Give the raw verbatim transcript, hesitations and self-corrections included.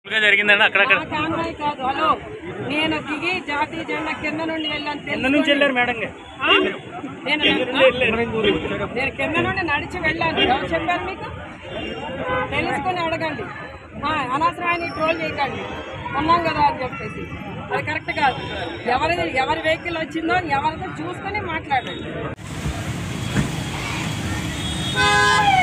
జరిగిందండి అక్కడక్కడ కాన్వాయ్ కాదు. హలో, నేను దిగి జాతీయ జెండా కింద నుండి వెళ్ళాను. కింద నుంచి వెళ్ళారు మేడం గారు. నేను నేను కింద నుండి నడిచి వెళ్ళాను. ఎవరు చెప్పారు మీకు? తెలుసుకొని అడగండి. అనవసరమైన ట్రోల్ చేయకండి. ఉన్నాం కదా అని చెప్పేసి అది కరెక్ట్ కాదు. ఎవరి ఎవరి వెహికల్ వచ్చిందో ఎవరితో చూసుకొని మాట్లాడండి.